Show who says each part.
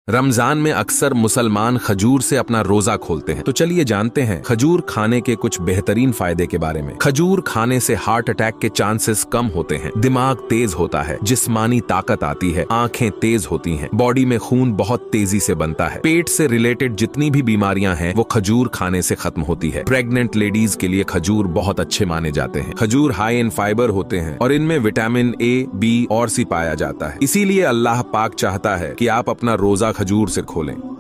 Speaker 1: रमजान में अक्सर मुसलमान खजूर से अपना रोजा खोलते हैं। तो चलिए जानते हैं खजूर खाने के कुछ बेहतरीन फायदे के बारे में। खजूर खाने से हार्ट अटैक के चांसेस कम होते हैं, दिमाग तेज होता है, जिस्मानी ताकत आती है, आंखें तेज होती हैं, बॉडी में खून बहुत तेजी से बनता है, पेट से रिलेटेड जितनी भी बीमारियां हैं वो खजूर खाने से खत्म होती है। प्रेग्नेंट लेडीज के लिए खजूर बहुत अच्छे माने जाते हैं। खजूर हाई इन फाइबर होते हैं और इनमें विटामिन ए, बी और सी पाया जाता है। इसीलिए अल्लाह पाक चाहता है कि आप अपना रोजा खजूर से खोलें।